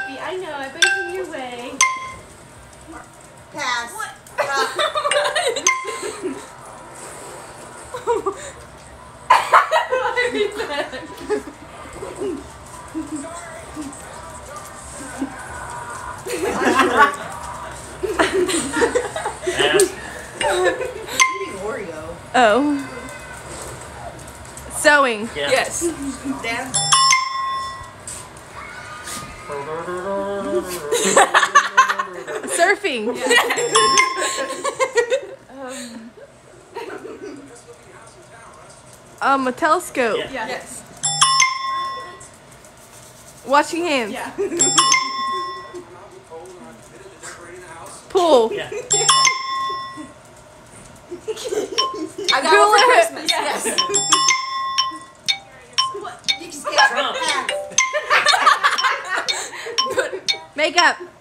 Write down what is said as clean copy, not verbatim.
Sophie, I know. I bet it's in your way. Pass. What? Eating Oreo. Oh. Sewing. Yeah. Yes. Dance. Surfing. A telescope. Yeah. Yes. Washing hands. Yeah. Pool. Yeah. I got one for Christmas. Yes. What? You just can't Trump. pass. Makeup.